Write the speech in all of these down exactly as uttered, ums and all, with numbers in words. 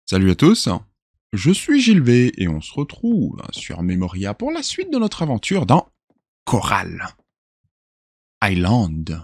Salut à tous, je suis Gilles V et on se retrouve sur Memoria pour la suite de notre aventure dans Coral Island.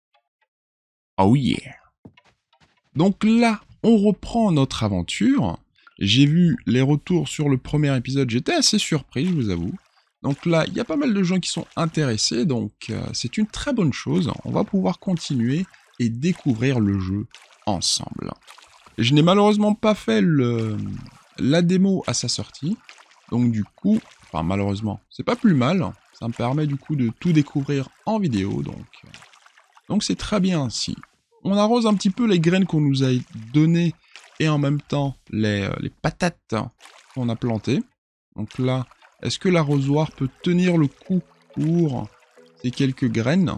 Oh yeah. Donc là, on reprend notre aventure. J'ai vu les retours sur le premier épisode, j'étais assez surpris, je vous avoue. Donc là, il y a pas mal de gens qui sont intéressés, donc euh, c'est une très bonne chose. On va pouvoir continuer et découvrir le jeu ensemble. Je n'ai malheureusement pas fait le, la démo à sa sortie, donc du coup, enfin malheureusement, c'est pas plus mal, ça me permet du coup de tout découvrir en vidéo, donc euh, donc c'est très bien ainsi. On arrose un petit peu les graines qu'on nous a données, et en même temps les, euh, les patates qu'on a plantées. Donc là, est-ce que l'arrosoir peut tenir le coup pour ces quelques graines?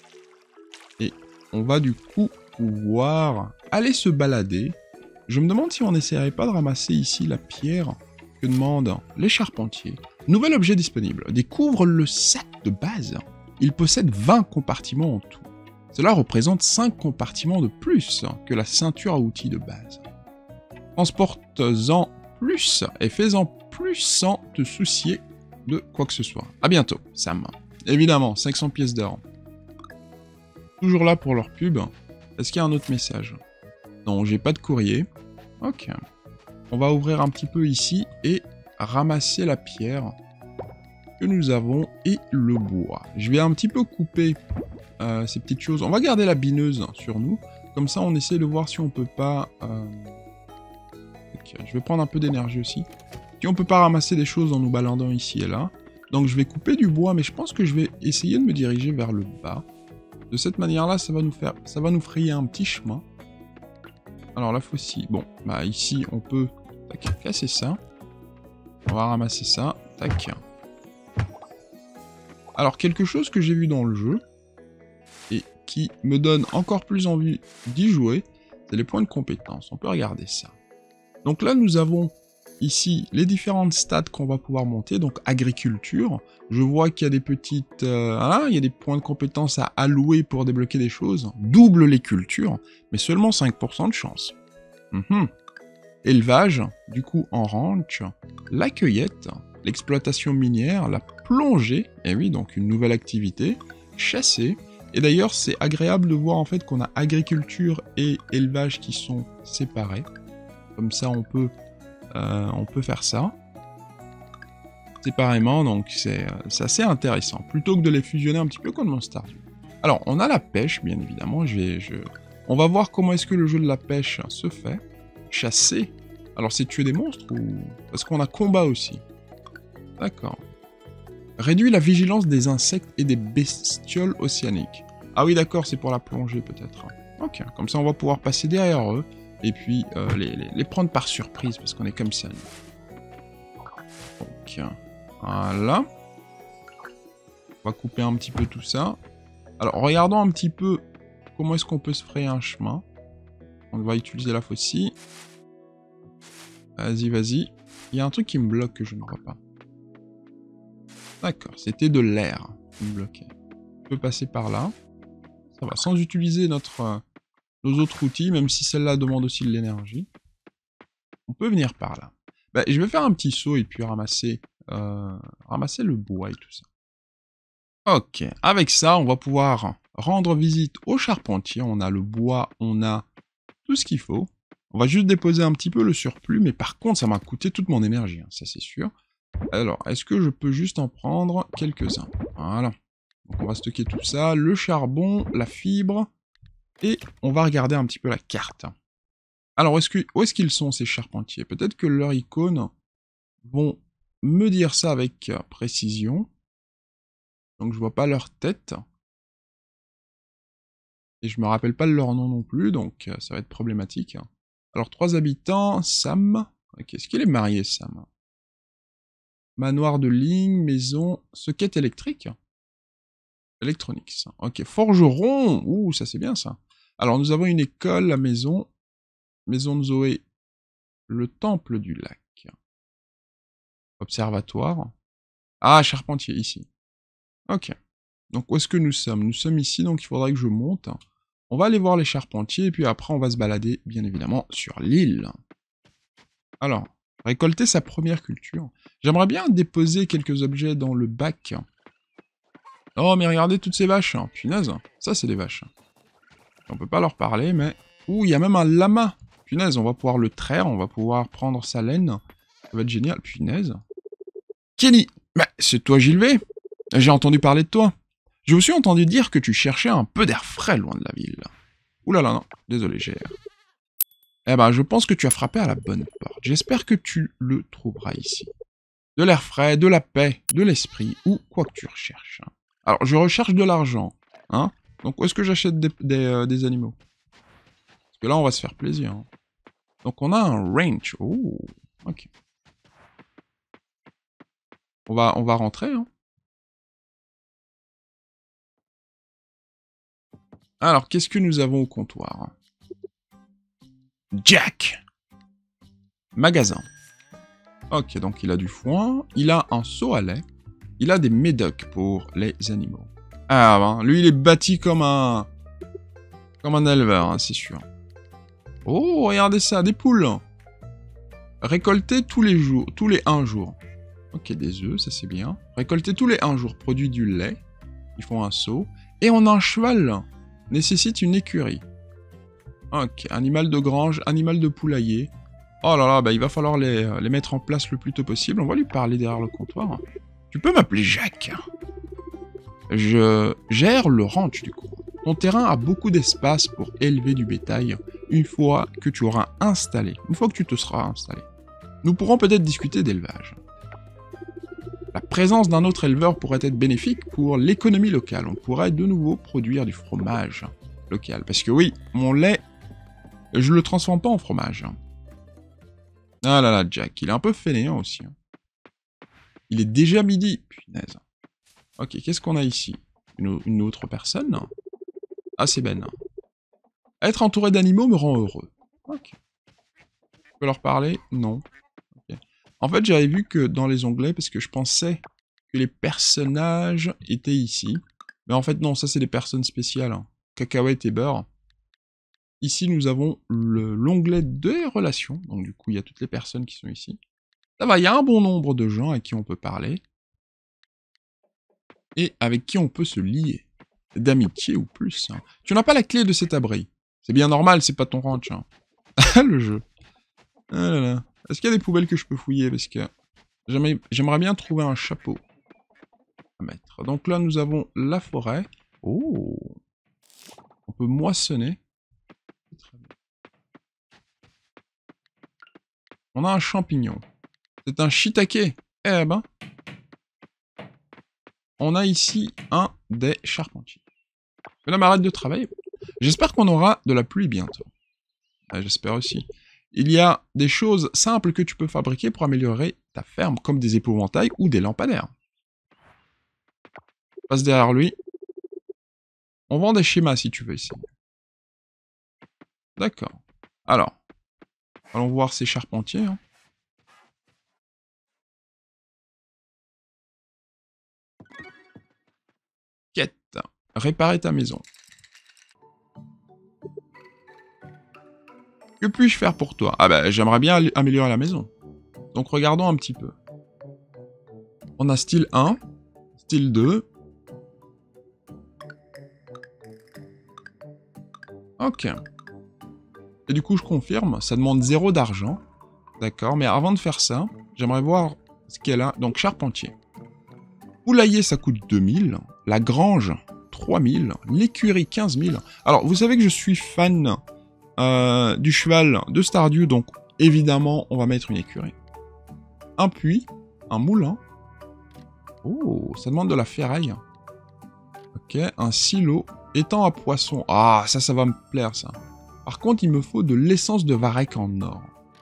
Et on va du coup pouvoir aller se balader. Je me demande si on n'essaierait pas de ramasser ici la pierre que demandent les charpentiers. Nouvel objet disponible. Découvre le sac de base. Il possède vingt compartiments en tout. Cela représente cinq compartiments de plus que la ceinture à outils de base. Transporte-en plus et fais-en plus sans te soucier de quoi que ce soit. A bientôt, Sam. Évidemment, cinq cents pièces d'or. Toujours là pour leur pub. Est-ce qu'il y a un autre message? Non, j'ai pas de courrier. Ok. On va ouvrir un petit peu ici et ramasser la pierre que nous avons et le bois. Je vais un petit peu couper euh, ces petites choses. On va garder la bineuse sur nous. Comme ça, on essaie de voir si on peut pas... Euh... Okay. Je vais prendre un peu d'énergie aussi. Si on peut pas ramasser des choses en nous baladant ici et là. Donc je vais couper du bois, mais je pense que je vais essayer de me diriger vers le bas. De cette manière-là, ça va nous faire, ça va nous frayer un petit chemin. Alors la faucille, bon, bah ici on peut tac, casser ça. On va ramasser ça, tac. Alors quelque chose que j'ai vu dans le jeu et qui me donne encore plus envie d'y jouer, c'est les points de compétence. On peut regarder ça. Donc là nous avons ici les différentes stats qu'on va pouvoir monter. Donc agriculture, je vois qu'il y a des petites, euh, ah, il y a des points de compétence à allouer pour débloquer des choses. Double les cultures, mais seulement cinq pour cent de chance. Mmh. Élevage, du coup en ranch, la cueillette, l'exploitation minière, la plongée, et oui donc une nouvelle activité, chasser, et d'ailleurs c'est agréable de voir en fait qu'on a agriculture et élevage qui sont séparés, comme ça on peut, euh, on peut faire ça, séparément, donc c'est assez intéressant, plutôt que de les fusionner un petit peu comme dans Stardew. Alors on a la pêche bien évidemment, je vais, je... on va voir comment est-ce que le jeu de la pêche se fait. Chasser. Alors c'est tuer des monstres ou... Parce qu'on a combat aussi. D'accord. Réduit la vigilance des insectes et des bestioles océaniques. Ah oui d'accord, c'est pour la plongée peut-être. Ok, comme ça on va pouvoir passer derrière eux et puis euh, les, les, les prendre par surprise parce qu'on est comme ça. Donc voilà. On va couper un petit peu tout ça. Alors regardons un petit peu comment est-ce qu'on peut se frayer un chemin. On va utiliser la faucille. Vas-y, vas-y. Il y a un truc qui me bloque que je ne vois pas. D'accord, c'était de l'air qui me bloquait. Je peux passer par là. Ça va, sans utiliser notre, euh, nos autres outils, même si celle-là demande aussi de l'énergie. On peut venir par là. Bah, je vais faire un petit saut et puis ramasser, euh, ramasser le bois et tout ça. Ok, avec ça, on va pouvoir rendre visite au charpentier. On a le bois, on a tout ce qu'il faut. On va juste déposer un petit peu le surplus, mais par contre, ça m'a coûté toute mon énergie, hein, ça c'est sûr. Alors, est-ce que je peux juste en prendre quelques-uns? Voilà. Donc on va stocker tout ça, le charbon, la fibre, et on va regarder un petit peu la carte. Alors, est-ce que, où est-ce qu'ils sont ces charpentiers? Peut-être que leurs icônes vont me dire ça avec précision. Donc je vois pas leur tête. Et je me rappelle pas de leur nom non plus, donc ça va être problématique. Alors, trois habitants, Sam. Ok, est-ce qu'il est marié, Sam? Manoir de ligne, maison, socket électrique. Electronics. Ok, forgeron. Ouh, ça c'est bien ça. Alors, nous avons une école, la maison. Maison de Zoé. Le temple du lac. Observatoire. Ah, charpentier, ici. Ok. Donc, où est-ce que nous sommes? Nous sommes ici, donc il faudrait que je monte. On va aller voir les charpentiers, et puis après, on va se balader, bien évidemment, sur l'île. Alors, récolter sa première culture. J'aimerais bien déposer quelques objets dans le bac. Oh, mais regardez toutes ces vaches. Hein. Punaise, ça c'est des vaches. On peut pas leur parler, mais... Ouh, il y a même un lama. Punaise, on va pouvoir le traire, on va pouvoir prendre sa laine. Ça va être génial. Punaise. Kenny, bah, c'est toi Gilvet. J'ai entendu parler de toi. Je me suis entendu dire que tu cherchais un peu d'air frais loin de la ville. Ouh là là, non. Désolé, j'ai... Eh ben, je pense que tu as frappé à la bonne porte. J'espère que tu le trouveras ici. De l'air frais, de la paix, de l'esprit, ou quoi que tu recherches. Alors, je recherche de l'argent, hein. Donc, où est-ce que j'achète des, des, euh, des animaux? Parce que là, on va se faire plaisir. Hein. Donc, on a un range. Oh, ok. On va, on va rentrer, hein. Alors, qu'est-ce que nous avons au comptoir? Jack! Magasin. Ok, donc il a du foin, il a un seau à lait, il a des médocs pour les animaux. Ah ben, lui il est bâti comme un... comme un éleveur, hein, c'est sûr. Oh, regardez ça, des poules. Récolter tous les jours, tous les un jour. Ok, des œufs, ça c'est bien. Récolter tous les un jour, produit du lait. Ils font un seau. Et on a un cheval. Nécessite une écurie. Ok, animal de grange, animal de poulailler. Oh là là, bah il va falloir les, les mettre en place le plus tôt possible. On va lui parler derrière le comptoir. Tu peux m'appeler Jacques. Je gère le ranch du coup. Ton terrain a beaucoup d'espace pour élever du bétail une fois que tu auras installé, une fois que tu te seras installé. Nous pourrons peut-être discuter d'élevage. La présence d'un autre éleveur pourrait être bénéfique pour l'économie locale. On pourrait de nouveau produire du fromage local. Parce que oui, mon lait, je le transforme pas en fromage. Ah là là, Jack, il est un peu fainéant aussi. Il est déjà midi, punaise. Ok, qu'est-ce qu'on a ici? une, une autre personne? Ah, c'est Ben. Être entouré d'animaux me rend heureux. Ok. Je peux leur parler? Non. Okay. En fait, j'avais vu que dans les onglets, parce que je pensais que les personnages étaient ici. Mais en fait, non, ça c'est des personnes spéciales. Hein. Cacahuètes et beurre. Ici, nous avons l'onglet des relations. Donc du coup, il y a toutes les personnes qui sont ici. Ça va, il y a un bon nombre de gens à qui on peut parler. Et avec qui on peut se lier. D'amitié ou plus. Hein. Tu n'as pas la clé de cet abri. C'est bien normal, c'est pas ton ranch. Hein. Le jeu. Ah là là. Est-ce qu'il y a des poubelles que je peux fouiller? Parce que j'aimerais bien trouver un chapeau à mettre. Donc là, nous avons la forêt. Oh. On peut moissonner. Très bien. On a un champignon. C'est un shiitake. Eh ben. On a ici un des charpentiers. Là, m'arrête de travailler. J'espère qu'on aura de la pluie bientôt. Ah, j'espère aussi. Il y a des choses simples que tu peux fabriquer pour améliorer ta ferme, comme des épouvantails ou des lampadaires. Passe derrière lui. On vend des schémas si tu veux essayer. D'accord. Alors, allons voir ces charpentiers. Hein. Quête. Réparer ta maison. Que puis-je faire pour toi? Ah bah, j'aimerais bien améliorer la maison. Donc regardons un petit peu. On a style un, style deux. Ok. Et du coup, je confirme, ça demande zéro d'argent. D'accord, mais avant de faire ça, j'aimerais voir ce qu'elle a. Donc, charpentier. Poulailler, ça coûte deux mille. La grange, trois mille. L'écurie, quinze mille. Alors, vous savez que je suis fan euh, du cheval de Stardew, donc évidemment, on va mettre une écurie. Un puits, un moulin. Oh, ça demande de la ferraille. Ok, un silo, étang à poissons. Ah, ça, ça va me plaire, ça. Par contre, il me faut de l'essence de varech en or.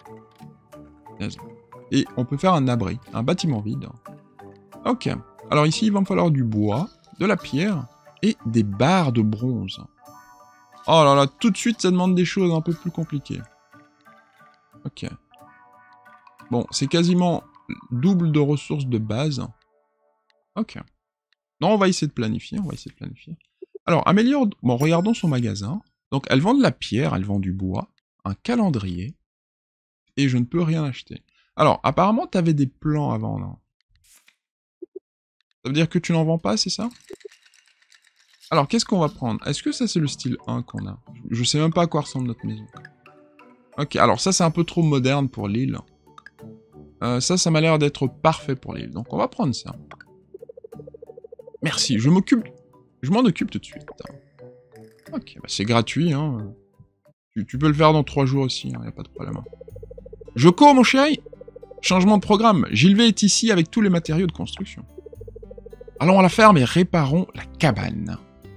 Et on peut faire un abri, un bâtiment vide. Ok. Alors ici, il va me falloir du bois, de la pierre et des barres de bronze. Oh là là, tout de suite, ça demande des choses un peu plus compliquées. Ok. Bon, c'est quasiment double de ressources de base. Ok. Non, on va essayer de planifier, on va essayer de planifier. Alors, améliore... Bon, regardons son magasin. Donc, elle vend de la pierre, elle vend du bois, un calendrier, et je ne peux rien acheter. Alors, apparemment, tu avais des plans avant, non? Ça veut dire que tu n'en vends pas, c'est ça? Alors, qu'est-ce qu'on va prendre? Est-ce que ça, c'est le style un qu'on a? Je sais même pas à quoi ressemble notre maison. Ok, alors ça, c'est un peu trop moderne pour l'île. Euh, ça, ça m'a l'air d'être parfait pour l'île. Donc, on va prendre ça. Merci, je m'occupe... Je m'en occupe tout de suite. Ok, bah c'est gratuit, hein. Tu, tu peux le faire dans trois jours aussi, hein, y a pas de problème. Joko, mon chéri! Changement de programme. Gilvet est ici avec tous les matériaux de construction. Allons à la ferme et réparons la cabane.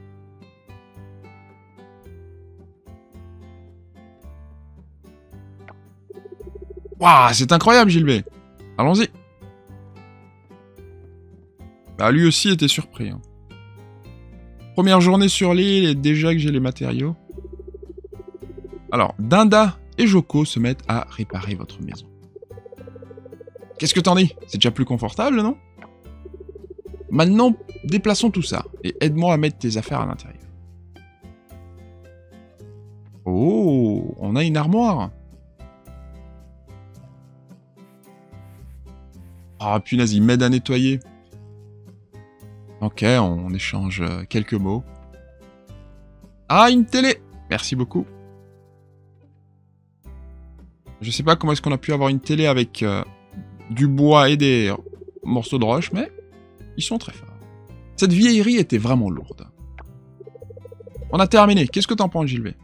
Waouh, c'est incroyable, Gilvet. Allons-y. Bah, lui aussi était surpris. Hein. Première journée sur l'île et déjà que j'ai les matériaux. Alors, Dinda et Joko se mettent à réparer votre maison. Qu'est-ce que t'en dis? C'est déjà plus confortable, non? Maintenant, déplaçons tout ça et aide-moi à mettre tes affaires à l'intérieur. Oh, on a une armoire. Ah, punaise, il m'aide à nettoyer. Ok, on échange quelques mots. Ah, une télé! Merci beaucoup. Je sais pas comment est-ce qu'on a pu avoir une télé avec euh, du bois et des morceaux de roche, mais ils sont très forts. Cette vieillerie était vraiment lourde. On a terminé. Qu'est-ce que t'en penses, Gilvet?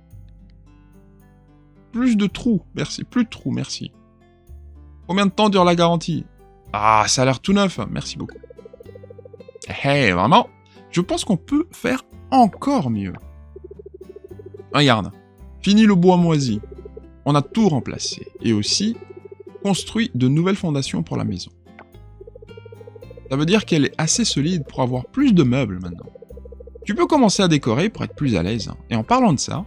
Plus de trous, merci. Plus de trous, merci. Combien de temps dure la garantie? Ah, ça a l'air tout neuf. Merci beaucoup. Hey, vraiment, je pense qu'on peut faire encore mieux. Regarde, fini le bois moisi. On a tout remplacé et aussi construit de nouvelles fondations pour la maison. Ça veut dire qu'elle est assez solide pour avoir plus de meubles maintenant. Tu peux commencer à décorer pour être plus à l'aise. Et en parlant de ça,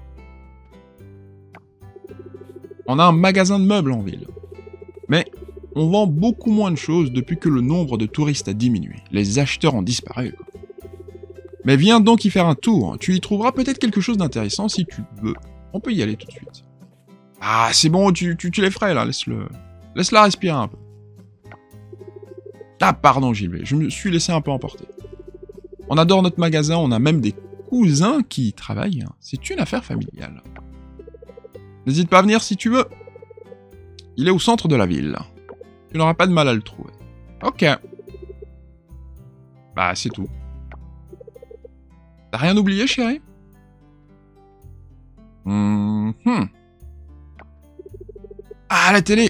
on a un magasin de meubles en ville. Mais on vend beaucoup moins de choses depuis que le nombre de touristes a diminué. Les acheteurs ont disparu. Quoi. Mais viens donc y faire un tour. Tu y trouveras peut-être quelque chose d'intéressant si tu veux. On peut y aller tout de suite. Ah, c'est bon, tu, tu, tu les ferais là. Laisse-le, laisse-la respirer un peu. Ah, pardon, Gilbert. Je me suis laissé un peu emporter. On adore notre magasin. On a même des cousins qui y travaillent. C'est une affaire familiale. N'hésite pas à venir si tu veux. Il est au centre de la ville. Tu n'auras pas de mal à le trouver. Ok. Bah, c'est tout. T'as rien oublié, chérie? Mmh. Ah, la télé!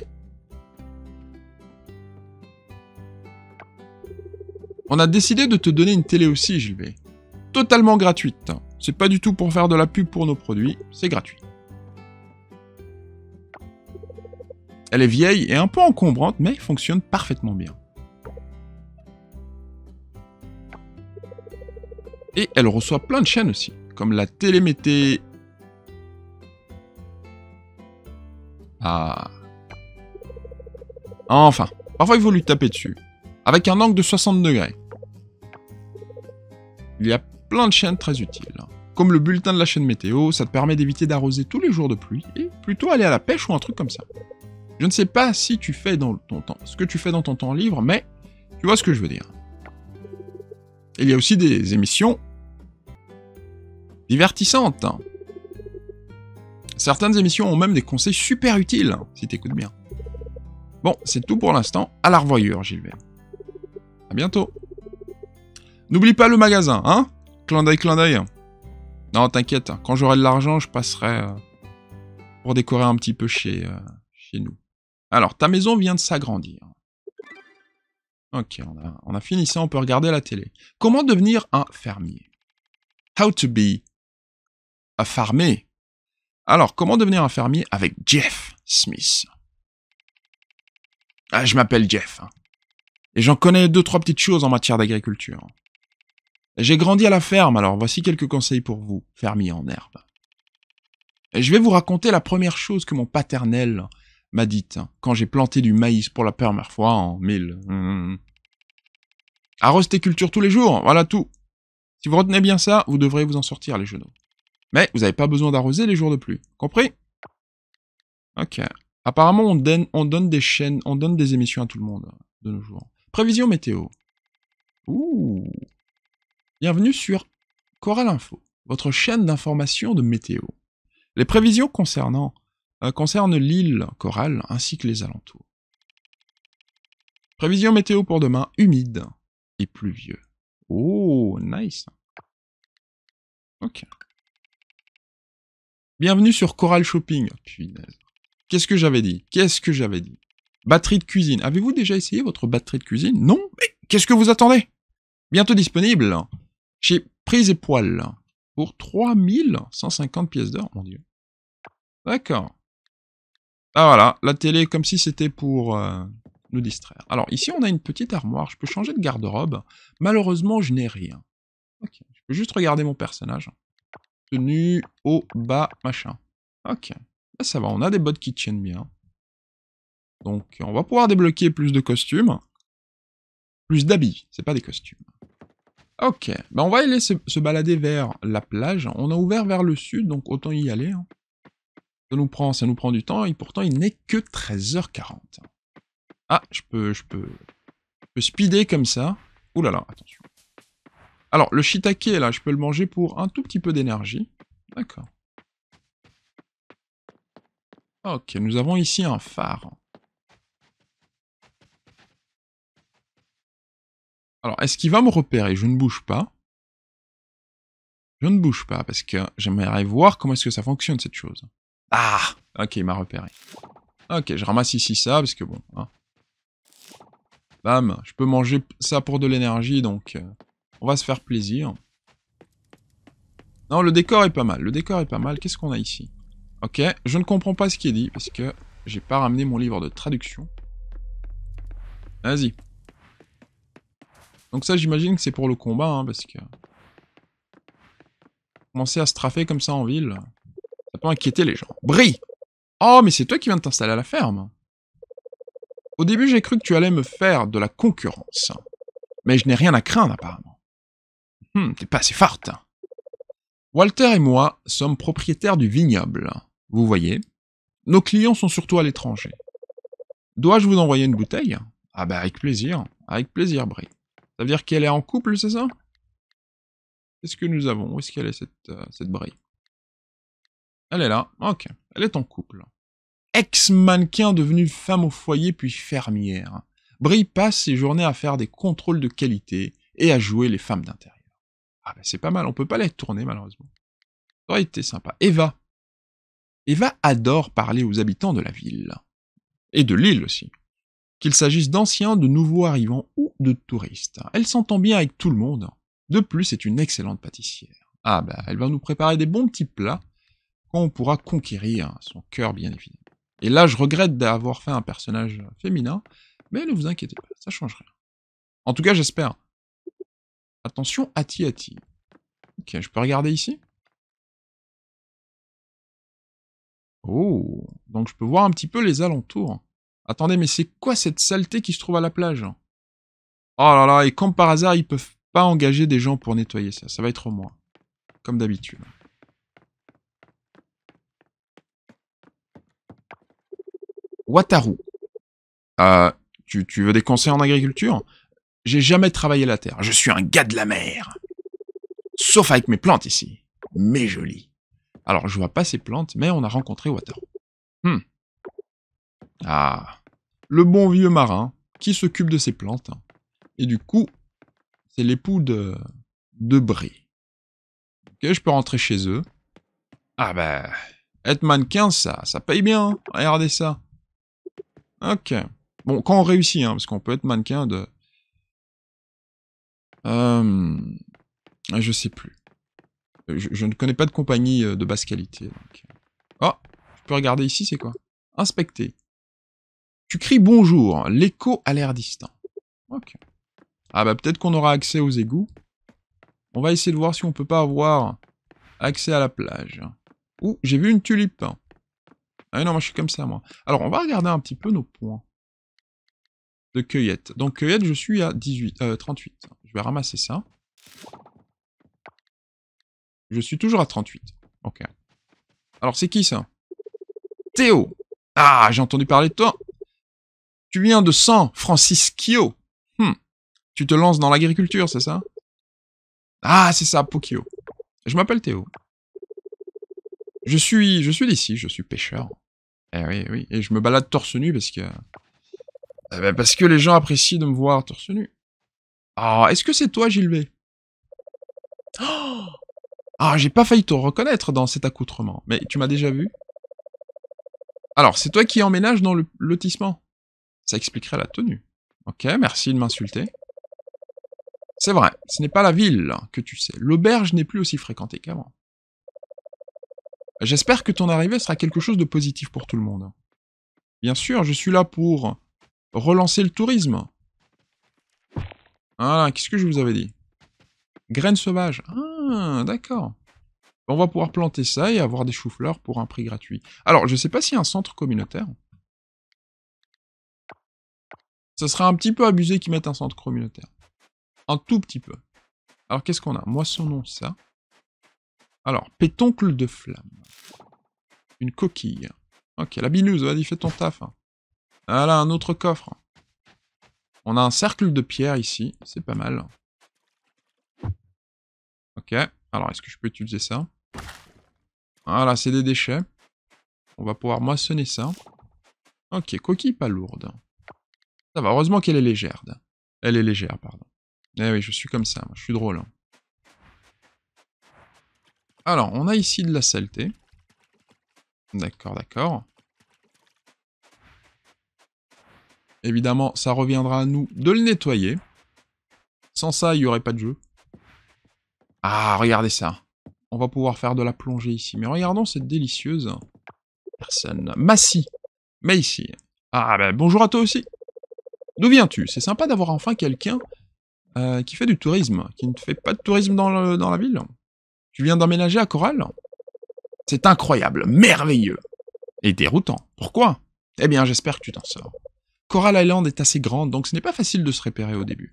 On a décidé de te donner une télé aussi, Gilbert. Totalement gratuite. C'est pas du tout pour faire de la pub pour nos produits, c'est gratuit. Elle est vieille et un peu encombrante, mais fonctionne parfaitement bien. Et elle reçoit plein de chaînes aussi, comme la télémété... Ah... Enfin, parfois il faut lui taper dessus. Avec un angle de soixante degrés. Il y a plein de chaînes très utiles. Comme le bulletin de la chaîne météo, ça te permet d'éviter d'arroser tous les jours de pluie, et plutôt aller à la pêche ou un truc comme ça. Je ne sais pas si tu fais dans ton temps, ce que tu fais dans ton temps libre, mais tu vois ce que je veux dire. Il y a aussi des émissions divertissantes. Certaines émissions ont même des conseils super utiles, si t'écoutes bien. Bon, c'est tout pour l'instant. À la revoyure, Gilbert. À bientôt. N'oublie pas le magasin, hein? Clin d'œil, clin d'œil. Non, t'inquiète, quand j'aurai de l'argent, je passerai euh, pour décorer un petit peu chez, euh, chez nous. Alors, ta maison vient de s'agrandir. Ok, on a, on a fini ça, on peut regarder la télé. Comment devenir un fermier? How to be a farmer. Alors, comment devenir un fermier avec Jeff Smith? Ah, je m'appelle Jeff. Hein. Et j'en connais deux, trois petites choses en matière d'agriculture. J'ai grandi à la ferme, alors voici quelques conseils pour vous, fermier en herbe. Et je vais vous raconter la première chose que mon paternel m'a dite quand j'ai planté du maïs pour la première fois en mille. Mmh. Arrose tes cultures tous les jours, voilà tout. Si vous retenez bien ça, vous devrez vous en sortir les genoux. Mais vous n'avez pas besoin d'arroser les jours de pluie, compris? Ok. Apparemment, on donne, on donne des chaînes, on donne des émissions à tout le monde de nos jours. Prévision météo. Ouh. Bienvenue sur Coral Info, votre chaîne d'information de météo. Les prévisions concernant, euh, concernent l'île Coral ainsi que les alentours. Prévision météo pour demain, humide et pluvieux. Oh, nice. Ok. Bienvenue sur Coral Shopping. Punaise. Qu'est-ce que j'avais dit? Qu'est-ce que j'avais dit? Batterie de cuisine. Avez-vous déjà essayé votre batterie de cuisine? Non? Mais qu'est-ce que vous attendez? Bientôt disponible chez Prise et Poil pour trois mille cent cinquante pièces d'or, mon dieu. D'accord. Ah voilà, la télé comme si c'était pour euh, nous distraire. Alors ici on a une petite armoire, je peux changer de garde-robe. Malheureusement je n'ai rien. Ok, je peux juste regarder mon personnage. Tenue, haut, bas, machin. Ok, là ça va, on a des bottes qui tiennent bien. Donc on va pouvoir débloquer plus de costumes. Plus d'habits, c'est pas des costumes. Ok, ben on va aller se, se balader vers la plage. On a ouvert vers le sud, donc autant y aller. Hein. Ça nous prend, ça nous prend du temps, et pourtant il n'est que treize heures quarante. Ah, je peux, je peux, je peux speeder comme ça. Ouh là là, attention. Alors, le shiitake, là, je peux le manger pour un tout petit peu d'énergie. D'accord. Ok, nous avons ici un phare. Alors, est-ce qu'il va me repérer? Je ne bouge pas. Je ne bouge pas, parce que j'aimerais voir comment est-ce que ça fonctionne, cette chose. Ah! Ok, il m'a repéré. Ok, je ramasse ici ça, parce que bon... Hein. Bam, je peux manger ça pour de l'énergie, donc... Euh, on va se faire plaisir. Non, le décor est pas mal, le décor est pas mal. Qu'est-ce qu'on a ici? Ok, je ne comprends pas ce qui est dit, parce que j'ai pas ramené mon livre de traduction. Vas-y. Donc ça, j'imagine que c'est pour le combat, hein, parce que... Commencer à se trafer comme ça en ville, ça peut inquiéter les gens. Brie! Oh, mais c'est toi qui viens de t'installer à la ferme. Au début, j'ai cru que tu allais me faire de la concurrence. Mais je n'ai rien à craindre, apparemment. Hum, t'es pas assez forte. Walter et moi sommes propriétaires du vignoble. Vous voyez, nos clients sont surtout à l'étranger. Dois-je vous envoyer une bouteille? Ah bah avec plaisir, avec plaisir, Brie. Ça veut dire qu'elle est en couple, c'est ça? Qu'est-ce que nous avons? Où est-ce qu'elle est, cette, euh, cette Brie? Elle est là, ok. Elle est en couple. Ex-mannequin devenue femme au foyer puis fermière. Brie passe ses journées à faire des contrôles de qualité et à jouer les femmes d'intérieur. Ah bah c'est pas mal, on peut pas les tourner malheureusement. Ça aurait été sympa. Eva. Eva adore parler aux habitants de la ville. Et de l'île aussi. Qu'il s'agisse d'anciens, de nouveaux arrivants ou de touristes. Elle s'entend bien avec tout le monde. De plus, c'est une excellente pâtissière. Ah bah, elle va nous préparer des bons petits plats quand on pourra conquérir son cœur, bien évidemment. Et là, je regrette d'avoir fait un personnage féminin, mais ne vous inquiétez pas, ça change rien. En tout cas, j'espère. Attention, Hati Hati. Ok, je peux regarder ici? Oh, donc je peux voir un petit peu les alentours. Attendez, mais c'est quoi cette saleté qui se trouve à la plage? Oh là là, et comme par hasard, ils peuvent pas engager des gens pour nettoyer ça. Ça va être moi. Comme d'habitude. Wataru. Euh, tu, tu veux des conseils en agriculture? J'ai jamais travaillé la terre. Je suis un gars de la mer. Sauf avec mes plantes ici. Mais jolies. Alors, je vois pas ces plantes, mais on a rencontré Wataru. Hmm. Ah. Le bon vieux marin qui s'occupe de ses plantes. Et du coup, c'est l'époux de... de Brie. Ok, je peux rentrer chez eux. Ah bah... être mannequin, ça, ça paye bien. Hein. Regardez ça. Ok. Bon, quand on réussit, hein, parce qu'on peut être mannequin de... Euh... Je sais plus. Je, je ne connais pas de compagnie de basse qualité. Donc... Oh, je peux regarder ici, c'est quoi? Inspecter. Tu cries bonjour, l'écho a l'air distant. Ok. Ah bah peut-être qu'on aura accès aux égouts. On va essayer de voir si on peut pas avoir accès à la plage. Ouh, j'ai vu une tulipe. Ah non, moi je suis comme ça, moi. Alors, on va regarder un petit peu nos points de cueillette. Donc, cueillette, je suis à dix-huit, euh, trente-huit. Je vais ramasser ça. Je suis toujours à trente-huit. Ok. Alors, c'est qui, ça? Théo. Ah, j'ai entendu parler de toi. Tu viens de San Francisco. Hmm. Tu te lances dans l'agriculture, c'est ça? Ah, c'est ça, Pokio. Je m'appelle Théo. Je suis, je suis d'ici, je suis pêcheur. Eh oui, oui, et je me balade torse nu parce que... Eh ben parce que les gens apprécient de me voir torse nu. Ah, est-ce que c'est toi, Gilbert? Oh, ah, j'ai pas failli te reconnaître dans cet accoutrement. Mais tu m'as déjà vu? Alors, c'est toi qui emménages dans le lotissement? Ça expliquerait la tenue. Ok, merci de m'insulter. C'est vrai, ce n'est pas la ville que tu sais. L'auberge n'est plus aussi fréquentée qu'avant. J'espère que ton arrivée sera quelque chose de positif pour tout le monde. Bien sûr, je suis là pour relancer le tourisme. Ah, qu'est-ce que je vous avais dit? Graines sauvages. Ah, d'accord. On va pouvoir planter ça et avoir des choux-fleurs pour un prix gratuit. Alors, je sais pas s'il y a un centre communautaire. Ça serait un petit peu abusé qu'ils mettent un centre communautaire. Un tout petit peu. Alors, qu'est-ce qu'on a? Moissonnons ça. Alors, pétoncle de flamme. Une coquille. Ok, la bineuse, vas-y, fais ton taf. Voilà, un autre coffre. On a un cercle de pierre ici, c'est pas mal. Ok, alors est-ce que je peux utiliser ça? Voilà, c'est des déchets. On va pouvoir moissonner ça. Ok, coquille pas lourde. Ça va, heureusement qu'elle est légère. Elle est légère, pardon. Eh oui, je suis comme ça, moi, je suis drôle. Alors, on a ici de la saleté. D'accord, d'accord. Évidemment, ça reviendra à nous de le nettoyer. Sans ça, il n'y aurait pas de jeu. Ah, regardez ça. On va pouvoir faire de la plongée ici. Mais regardons cette délicieuse personne. Massy. Mais ici. Ah, ben bonjour à toi aussi. D'où viens-tu? C'est sympa d'avoir enfin quelqu'un euh, qui fait du tourisme, qui ne fait pas de tourisme dans, le, dans la ville. Tu viens d'emménager à Coral? C'est incroyable, merveilleux. Et déroutant. Pourquoi? Eh bien, j'espère que tu t'en sors. Coral Island est assez grande, donc ce n'est pas facile de se repérer au début.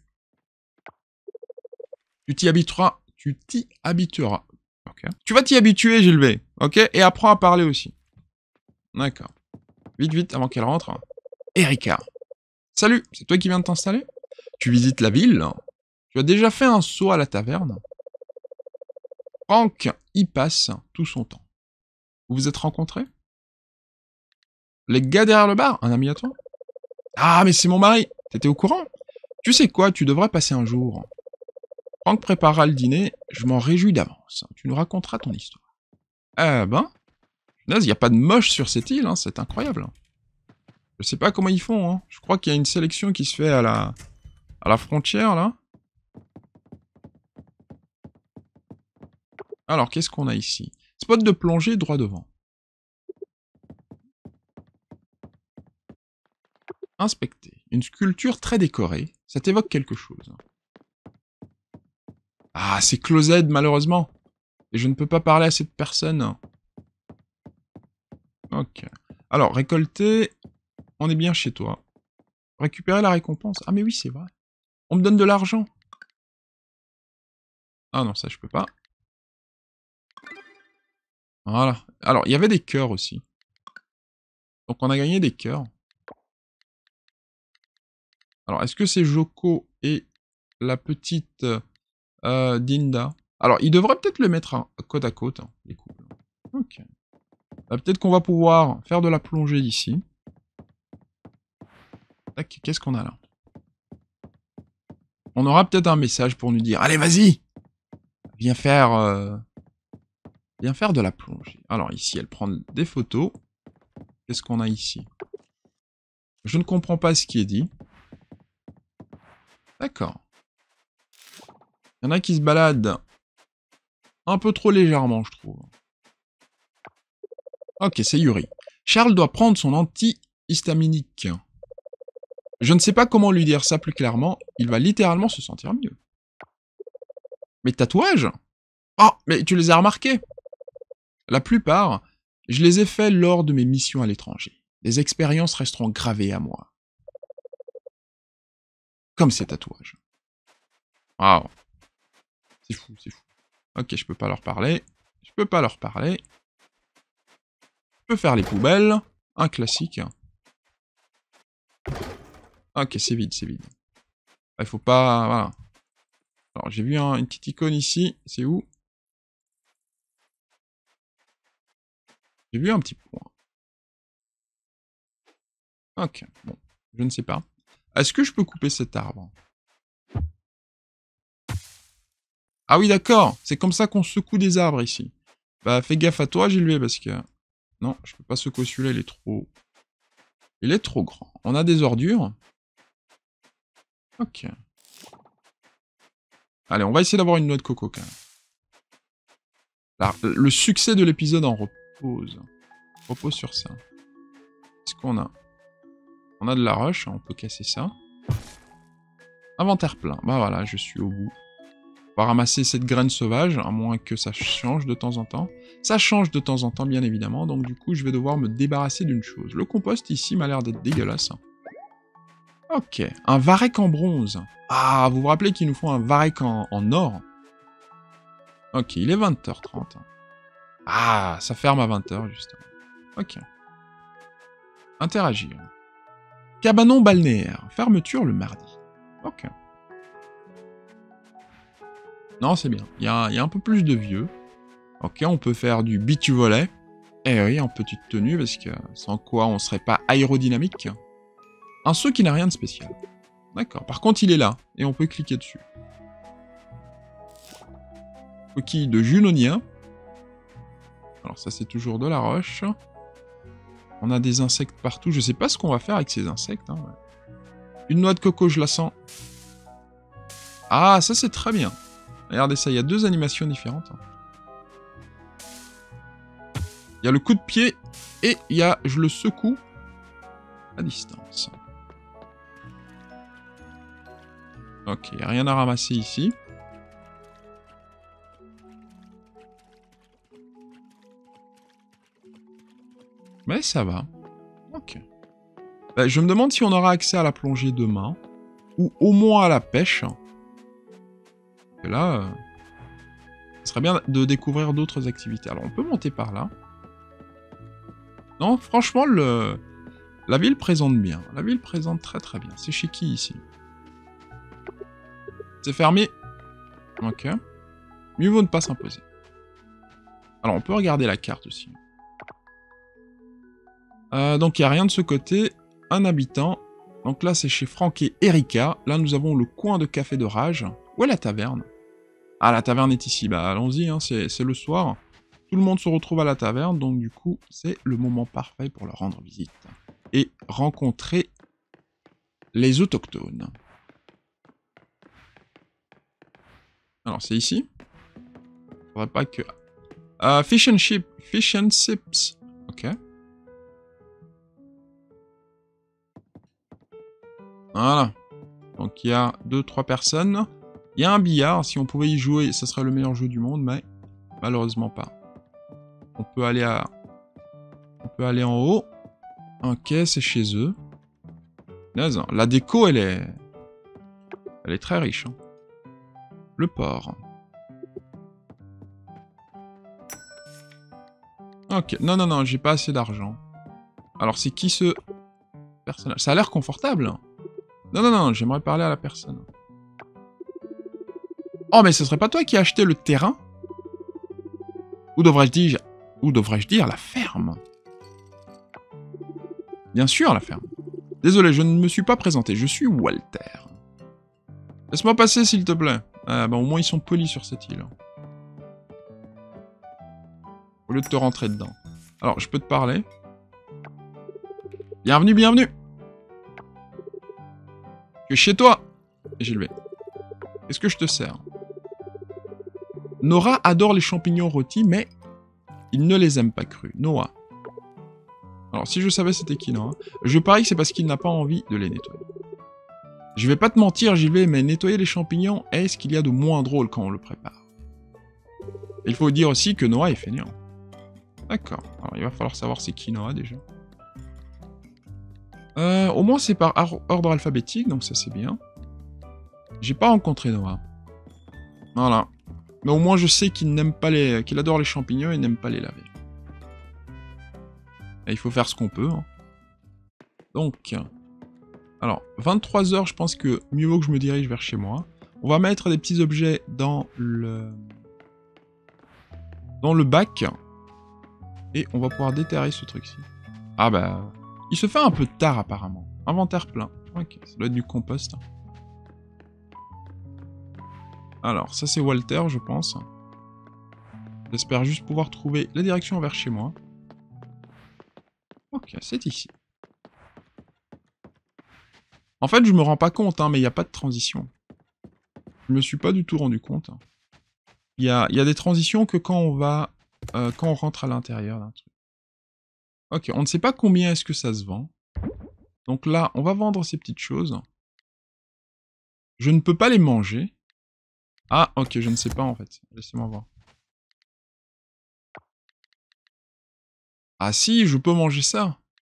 Tu t'y habitueras. Tu t'y habitueras. Okay. Tu vas t'y habituer, Gilbert. Ok? Et apprends à parler aussi. D'accord. Vite, vite, avant qu'elle rentre. Erika. Salut, c'est toi qui viens de t'installer? Tu visites la ville? Tu as déjà fait un saut à la taverne? Franck y passe tout son temps. Vous vous êtes rencontrés? Les gars derrière le bar? Un ami à toi? Ah, mais c'est mon mari! T'étais au courant? Tu sais quoi, tu devrais passer un jour. Franck préparera le dîner, je m'en réjouis d'avance. Tu nous raconteras ton histoire. Eh ben, il n'y a pas de moche sur cette île, hein, c'est incroyable. Je sais pas comment ils font, hein. Je crois qu'il y a une sélection qui se fait à la, à la frontière, là. Alors, qu'est-ce qu'on a ici? Spot de plongée droit devant. Inspecter. Une sculpture très décorée. Ça t'évoque quelque chose. Ah, c'est closed, malheureusement. Et je ne peux pas parler à cette personne. Ok. Alors, récolter. On est bien chez toi. Récupérer la récompense. Ah, mais oui, c'est vrai. On me donne de l'argent. Ah non, ça, je peux pas. Voilà. Alors, il y avait des cœurs aussi. Donc, on a gagné des cœurs. Alors, est-ce que c'est Joko et la petite euh, Dinda? Alors, il devrait peut-être le mettre à, côte à côte, hein, les couples. Ok. Euh, peut-être qu'on va pouvoir faire de la plongée ici. Tac, qu'est-ce qu'on a là? On aura peut-être un message pour nous dire « Allez, vas-y! Viens faire... Euh... Viens faire de la plongée. » Alors, ici, elle prend des photos. Qu'est-ce qu'on a ici? Je ne comprends pas ce qui est dit. D'accord. Il y en a qui se baladent un peu trop légèrement, je trouve. Ok, c'est Yuri. Charles doit prendre son anti-histaminique. Je ne sais pas comment lui dire ça plus clairement, il va littéralement se sentir mieux. Mes tatouages? Oh, mais tu les as remarqués? La plupart, je les ai faits lors de mes missions à l'étranger. Les expériences resteront gravées à moi. Comme ces tatouages. Waouh. C'est fou, c'est fou. Ok, je peux pas leur parler. Je peux pas leur parler. Je peux faire les poubelles. Un classique. Ok, c'est vide, c'est vide. Il faut pas... Voilà. Alors, j'ai vu un, une petite icône ici. C'est où? J'ai vu un petit point. Ok, bon. Je ne sais pas. Est-ce que je peux couper cet arbre? Ah oui, d'accord. C'est comme ça qu'on secoue des arbres ici. Bah, fais gaffe à toi, Gilbert, parce que... Non, je peux pas secouer celui-là, il est trop... Il est trop grand. On a des ordures. Ok. Allez, on va essayer d'avoir une noix de coco, quand même. Alors, le succès de l'épisode en repose. Repose sur ça. Qu'est-ce qu'on a? On a de la roche, on peut casser ça. Inventaire plein. Bah voilà, je suis au bout. On va ramasser cette graine sauvage, à moins que ça change de temps en temps. Ça change de temps en temps, bien évidemment, donc du coup, je vais devoir me débarrasser d'une chose. Le compost, ici, m'a l'air d'être dégueulasse. Ok, un varech en bronze. Ah, vous vous rappelez qu'il nous faut un varech en, en or? Ok, il est vingt heures trente. Ah, ça ferme à vingt heures, justement. Ok. Interagir. Cabanon balnéaire. Fermeture le mardi. Ok. Non, c'est bien. Il y, a, il y a un peu plus de vieux. Ok, on peut faire du beach volley. Eh oui, en petite tenue, parce que sans quoi on serait pas aérodynamique. Un saut qui n'a rien de spécial. D'accord. Par contre, il est là, et on peut cliquer dessus. Coquille de Junonia. Alors ça, c'est toujours de la roche. On a des insectes partout. Je sais pas ce qu'on va faire avec ces insectes. Hein, ouais. Une noix de coco, je la sens. Ah, ça, c'est très bien. Regardez ça, il y a deux animations différentes. Il y a le coup de pied et il y a je le secoue à distance. Ok, il n'y a rien à ramasser ici. Mais ça va. Ok. Ben, je me demande si on aura accès à la plongée demain. Ou au moins à la pêche. Et là, euh, ce serait bien de découvrir d'autres activités. Alors, on peut monter par là. Non, franchement, le... la ville présente bien. La ville présente très très bien. C'est chez qui, ici? C'est fermé. Ok. Mieux vaut ne pas s'imposer. Alors, on peut regarder la carte aussi. Euh, donc, il n'y a rien de ce côté. Un habitant. Donc là, c'est chez Franck et Erika. Là, nous avons le coin de café de rage. Où est la taverne? Ah, la taverne est ici. Bah, allons-y, hein, c'est le soir. Tout le monde se retrouve à la taverne, donc du coup, c'est le moment parfait pour leur rendre visite. Et rencontrer les autochtones. Alors, c'est ici. Faudrait pas que... Uh, fish and chip. Fish and chips. Ok. Voilà. Donc, il y a deux, trois personnes. Il y a un billard. Si on pouvait y jouer, ça serait le meilleur jeu du monde, mais malheureusement pas. On peut aller à... On peut aller en haut. Ok, c'est chez eux. La déco, elle est... Elle est très riche. Hein. Le port. Ok, non, non, non, j'ai pas assez d'argent. Alors, c'est qui ce personnage? Ça a l'air confortable. Non, non, non, j'aimerais parler à la personne. Oh, mais ce serait pas toi qui as acheté le terrain? Ou devrais-je dire... Ou devrais-je dire la ferme? Bien sûr, la ferme. Désolé, je ne me suis pas présenté, je suis Walter. Laisse-moi passer, s'il te plaît. Ah, bah, au moins, ils sont polis sur cette île. Au lieu de te rentrer dedans. Alors, je peux te parler. Bienvenue, bienvenue. Tu es chez toi, Gilbert. Qu'est-ce que je te sers? Nora adore les champignons rôtis, mais il ne les aime pas crus. Noah. Alors, si je savais c'était qui, Noah, je parie que c'est parce qu'il n'a pas envie de les nettoyer. Je vais pas te mentir, j'y vais, mais nettoyer les champignons est ce qu'il y a de moins drôle quand on le prépare. Il faut dire aussi que Noah est fainéant. D'accord. Alors, il va falloir savoir c'est qui Noah, déjà. Euh, au moins, c'est par ordre alphabétique, donc ça, c'est bien. J'ai pas rencontré Noah. Voilà. Mais au moins, je sais qu'il n'aime pas les... qu'il adore les champignons et n'aime pas les laver. Et il faut faire ce qu'on peut. Hein. Donc, alors, vingt-trois heures, je pense que mieux vaut que je me dirige vers chez moi. On va mettre des petits objets dans le... dans le bac. Et on va pouvoir déterrer ce truc-ci. Ah bah... il se fait un peu tard, apparemment. Inventaire plein. Ok, ça doit être du compost. Alors, ça c'est Walter, je pense. J'espère juste pouvoir trouver la direction vers chez moi. Ok, c'est ici. En fait, je me rends pas compte, hein, mais il n'y a pas de transition. Je me suis pas du tout rendu compte. Il y a, y a des transitions que quand on va... Euh, quand on rentre à l'intérieur d'un truc. Ok, on ne sait pas combien est-ce que ça se vend. Donc là, on va vendre ces petites choses. Je ne peux pas les manger. Ah, ok, je ne sais pas en fait. Laissez-moi voir. Ah si, je peux manger ça.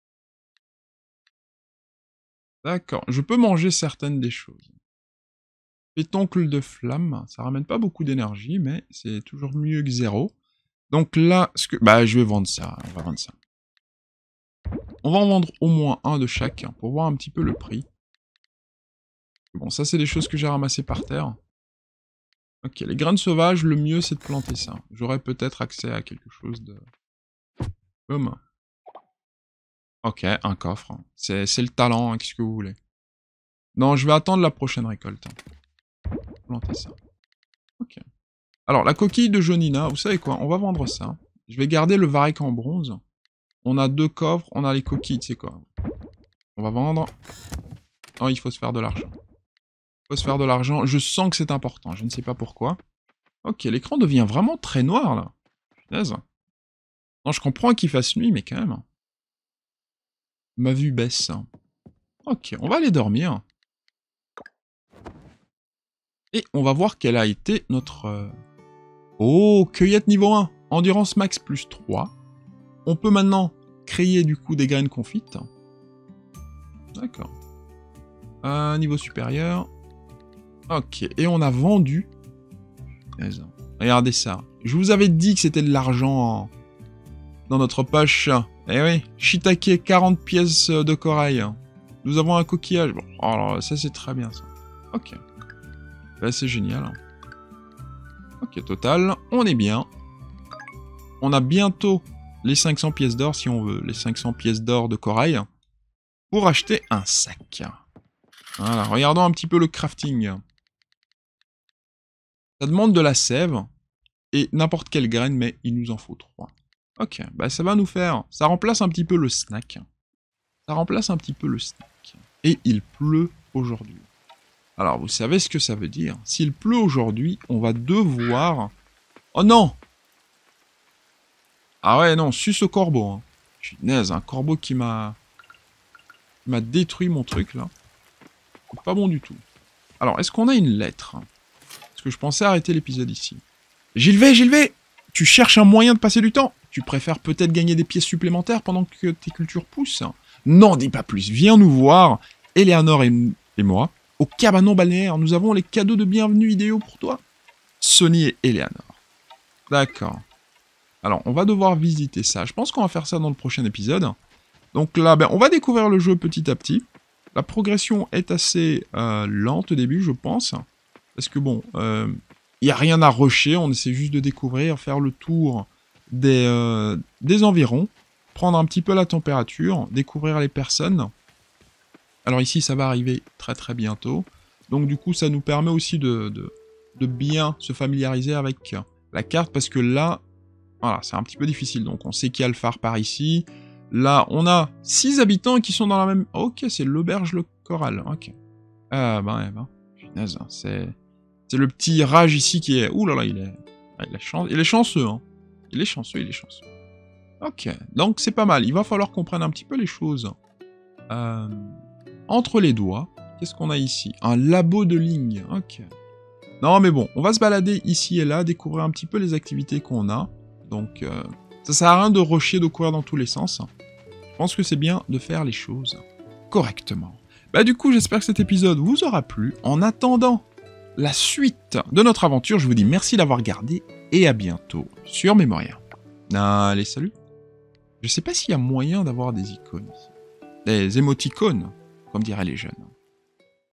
D'accord, je peux manger certaines des choses. Pétoncle de flamme, ça ramène pas beaucoup d'énergie, mais c'est toujours mieux que zéro. Donc là, ce que... bah je vais vendre ça, on va vendre ça. On va en vendre au moins un de chacun pour voir un petit peu le prix. Bon, ça c'est des choses que j'ai ramassées par terre. Ok, les graines sauvages, le mieux c'est de planter ça. J'aurais peut-être accès à quelque chose de... Boum. Ok, un coffre. C'est le talent, hein, qu'est-ce que vous voulez. Non, je vais attendre la prochaine récolte. Planter ça. Ok. Alors, la coquille de Jonina, vous savez quoi? On va vendre ça. Je vais garder le varech en bronze. On a deux coffres, on a les coquilles, tu sais quoi. On va vendre. Oh, il faut se faire de l'argent. Il faut se faire de l'argent. Je sens que c'est important, je ne sais pas pourquoi. Ok, l'écran devient vraiment très noir, là. Punaise. Non, je comprends qu'il fasse nuit, mais quand même. Ma vue baisse. Ok, on va aller dormir. Et on va voir quelle a été notre... Euh... Oh, cueillette niveau un. Endurance max plus trois. On peut maintenant créer du coup des graines confites. D'accord. Euh, niveau supérieur. Ok, et on a vendu. Regardez ça. Je vous avais dit que c'était de l'argent dans notre poche. Eh oui, shiitake, quarante pièces de corail. Nous avons un coquillage. Bon, alors ça c'est très bien ça. Ok. Là c'est génial. Ok, total, on est bien. On a bientôt les cinq cents pièces d'or si on veut. Les cinq cents pièces d'or de corail. Pour acheter un sac. Voilà, regardons un petit peu le crafting. Ça demande de la sève. Et n'importe quelle graine, mais il nous en faut trois. Ok, bah ça va nous faire... Ça remplace un petit peu le snack. Ça remplace un petit peu le snack. Et il pleut aujourd'hui. Alors, vous savez ce que ça veut dire. S'il pleut aujourd'hui, on va devoir... Oh non! Ah ouais, non, suce au corbeau. Hein. Je suis naze, un corbeau qui m'a... qui m'a détruit mon truc, là. C'est pas bon du tout. Alors, est-ce qu'on a une lettre? Parce que je pensais arrêter l'épisode ici. Gilvet, Gilvet! Tu cherches un moyen de passer du temps? Tu préfères peut-être gagner des pièces supplémentaires pendant que tes cultures poussent? N'en dis pas plus, viens nous voir, Eleanor et, et moi, au cabanon balnéaire. Nous avons les cadeaux de bienvenue idéaux pour toi. Sonny et Eleanor. D'accord. Alors, on va devoir visiter ça. Je pense qu'on va faire ça dans le prochain épisode. Donc là, ben, on va découvrir le jeu petit à petit. La progression est assez euh, lente au début, je pense. Parce que bon... Euh, il n'y a rien à rusher, on essaie juste de découvrir, faire le tour des, euh, des environs, prendre un petit peu la température, découvrir les personnes. Alors ici, ça va arriver très très bientôt. Donc du coup, ça nous permet aussi de, de, de bien se familiariser avec la carte, parce que là, voilà, c'est un petit peu difficile. Donc on sait qu'il y a le phare par ici. Là, on a six habitants qui sont dans la même... Ok, c'est l'auberge le Coral, ok. Ah ben, eh ben, punaise, c'est... C'est le petit rage ici qui est... Ouh là là, il est... Il est, chan... il est chanceux, hein. Il est chanceux, il est chanceux. Ok, donc c'est pas mal. Il va falloir qu'on prenne un petit peu les choses. Euh... Entre les doigts, qu'est-ce qu'on a ici? Un labo de ligne, ok. Non mais bon, on va se balader ici et là, découvrir un petit peu les activités qu'on a. Donc, euh... ça sert à rien de rusher, de courir dans tous les sens. Je pense que c'est bien de faire les choses correctement. Bah du coup, j'espère que cet épisode vous aura plu. En attendant... la suite de notre aventure, je vous dis merci d'avoir regardé et à bientôt sur Memoria. Allez, salut! Je sais pas s'il y a moyen d'avoir des icônes ici. Des émoticônes, comme diraient les jeunes.